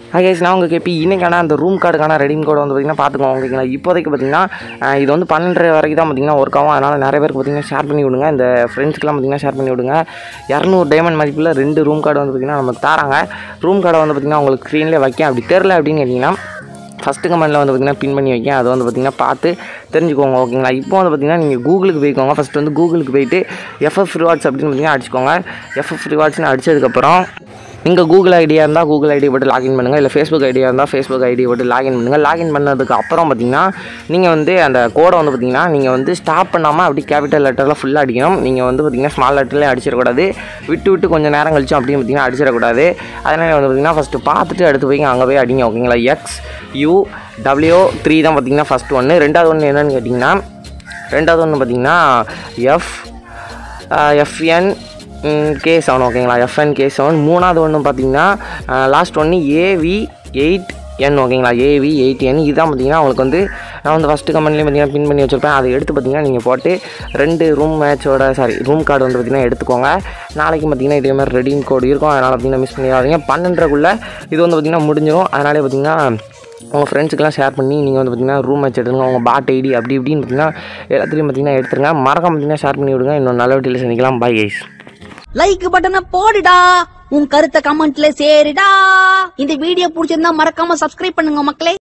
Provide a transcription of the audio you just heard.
Guys நான் உங்கள் KP இன்றைக்கான அந்த ரூம் கார்டுக்கான ரெடீம் கோடு வந்து பார்த்திங்கன்னா பார்த்துக்கோங்க ஓகேங்களா. இப்போதைக்கு பார்த்திங்கன்னா இது வந்து 12:30 வரைக்கும் தான் பார்த்திங்கன்னா ஒர்க் ஆகும். அதனால் நிறைய பேருக்கு பார்த்திங்கன்னா ஷேர் பண்ணி விடுங்க. இந்த ஃப்ரெண்ட்ஸ்க்கெலாம் பார்த்திங்கன்னா ஷேர் பண்ணி விடுங்க. 200 டைமண்ட் மதிப்பில் 2 ரூம் கார்டு வந்து பார்த்திங்கன்னா நமக்கு தராங்க. ரூம் கார்டை வந்து பார்த்திங்கன்னா உங்களுக்கு ஸ்க்ரீனில் வைக்க அப்படி தெரில அப்படின்னு கேட்டிங்கன்னா ஃபஸ்ட்டு கமெண்ட்டில் வந்து பார்த்திங்கன்னா பின் பண்ணி வைக்கேன். அது வந்து பார்த்திங்கன்னா பார்த்து தெரிஞ்சுக்கோங்க ஓகேங்களா. இப்போ வந்து பார்த்திங்கன்னா நீங்கள் கூகுளுக்கு போய்க்கோங்க. ஃபஸ்ட்டு வந்து கூகுளுக்கு போய்ட்டு FF ரிவார்ட்ஸ் அப்படின்னு பார்த்திங்கன்னா அடிச்சுக்கோங்க. FF ரிவார்ட்ஸ்னு அடித்ததுக்கப்புறம் நீங்கள் கூகுள் ஐடியாக இருந்தால் கூகுள் ஐடி போட்டு லாகின் பண்ணுங்கள். இல்லை ஃபேஸ்புக் ஐடியாக இருந்தால் ஃபேஸ்புக் ஐடி போட்டு லாகின் பண்ணுங்கள். லாகின் பண்ணதுக்கு அப்புறம் பார்த்திங்கன்னா நீங்கள் வந்து அந்த கோடை வந்து பார்த்திங்கன்னா நீங்கள் வந்து ஸ்டாப் பண்ணாமல் அப்படி கேபிட்டல் லெட்டரில் ஃபுல்லாக அடிக்கணும். நீங்கள் வந்து பார்த்திங்கன்னா ஸ்மால் லெட்டர்லேயே அடிச்சிடக்கூடாது. விட்டு கொஞ்சம் நேரம் கழிச்சு அப்படின்னு பார்த்திங்கன்னா அடிச்சிடக்கூடாது. அதனால் வந்து பார்த்திங்கன்னா ஃபஸ்ட்டு பார்த்துட்டு அடுத்து போய் அங்கே போய் அடிங்க ஓகேங்களா. 𝑥𝑢𝑊3 தான் பார்த்திங்கன்னா ஃபஸ்ட் ஒன்று. ரெண்டாவது ஒன்று என்னென்னு கேட்டிங்கன்னா பார்த்திங்கன்னா FN-K7 ஓகேங்களா. FN-K7. மூணாவது ஒன்று பார்த்திங்கன்னா லாஸ்ட் ஒன்று AV8N ஓகேங்களா. AV8N இதுதான் பார்த்திங்கன்னா உங்களுக்கு வந்து நான் வந்து ஃபஸ்ட்டு கமெண்ட்லேயும் பார்த்திங்கன்னா பின் பண்ணி வச்சுருப்பேன். அதை எடுத்து பார்த்திங்கன்னா நீங்கள் போட்டு 2 ரூம் ரூம் கார்டு வந்து பார்த்திங்கன்னா எடுத்துக்கோங்க. நாளைக்கு பார்த்திங்கன்னா இதேமாதிரி ரெடீம் கோடு இருக்கும். அதனால் பார்த்திங்கன்னா மிஸ் பண்ணிடாதீங்க. 12:30க்குள்ளே இது வந்து பார்த்திங்கன்னா முடிஞ்சிடும். அதனாலே பார்த்திங்கன்னா உங்கள் ஃப்ரெண்ட்ஸுக்கெல்லாம் ஷேர் பண்ணி நீங்கள் வந்து பார்த்திங்கன்னா ரூம் மேட்ச் எடுத்துங்க. உங்கள் பாட் ஐடி அப்படி இப்படின்னு பார்த்திங்கன்னா எல்லாத்துலேயும் பார்த்திங்கன்னா எடுத்துருங்க. மறக்காம பார்த்திங்கன்னா ஷேர் பண்ணி விடுங்க. இன்னும் நல்ல வீட்டில் சந்திக்கலாம். Bye guys. லைக் பட்டனை போடுடா, உன் கருத்தை கமெண்ட்ல சேருடா. இந்த வீடியோ பிடிச்சிருந்தா மறக்காம சப்ஸ்கிரைப் பண்ணுங்க மக்களே.